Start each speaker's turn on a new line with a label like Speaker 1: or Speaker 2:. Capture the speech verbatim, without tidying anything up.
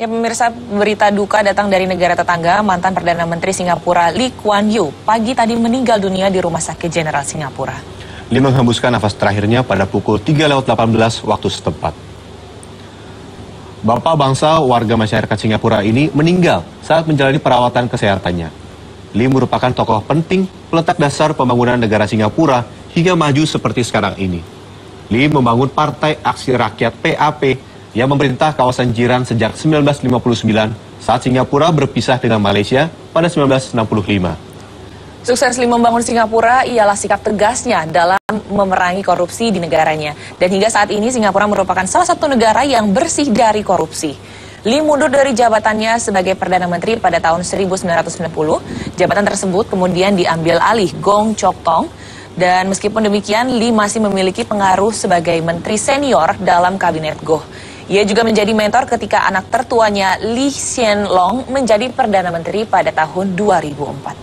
Speaker 1: Ya pemirsa, berita duka datang dari negara tetangga. Mantan Perdana Menteri Singapura Lee Kuan Yew pagi tadi meninggal dunia di Rumah Sakit Jenderal Singapura.
Speaker 2: Lee menghembuskan nafas terakhirnya pada pukul tiga lewat delapan belas waktu setempat. Bapak bangsa warga masyarakat Singapura ini meninggal saat menjalani perawatan kesehatannya. Lee merupakan tokoh penting peletak dasar pembangunan negara Singapura hingga maju seperti sekarang ini. Lee membangun Partai Aksi Rakyat P A P yang memerintah kawasan jiran sejak seribu sembilan ratus lima puluh sembilan saat Singapura berpisah dengan Malaysia pada seribu sembilan ratus enam puluh lima.
Speaker 1: Sukses Lee membangun Singapura ialah sikap tegasnya dalam memerangi korupsi di negaranya. Dan hingga saat ini Singapura merupakan salah satu negara yang bersih dari korupsi. Lee mundur dari jabatannya sebagai Perdana Menteri pada tahun seribu sembilan ratus sembilan puluh. Jabatan tersebut kemudian diambil alih Goh Chok Tong. Dan meskipun demikian, Lee masih memiliki pengaruh sebagai menteri senior dalam kabinet Goh. Ia juga menjadi mentor ketika anak tertuanya Lee Hsien Loong menjadi Perdana Menteri pada tahun dua ribu empat.